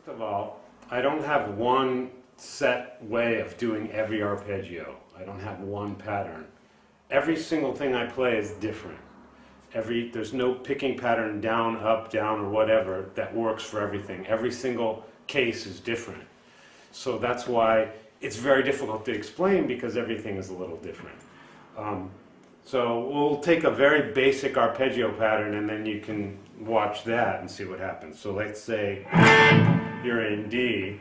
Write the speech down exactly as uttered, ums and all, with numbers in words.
First of all, I don't have one set way of doing every arpeggio. I don't have one pattern. Every single thing I play is different. Every, there's no picking pattern down, up, down, or whatever that works for everything. Every single case is different. So that's why it's very difficult to explain, because everything is a little different. Um, so we'll take a very basic arpeggio pattern, and then you can watch that and see what happens. So let's say you're in D.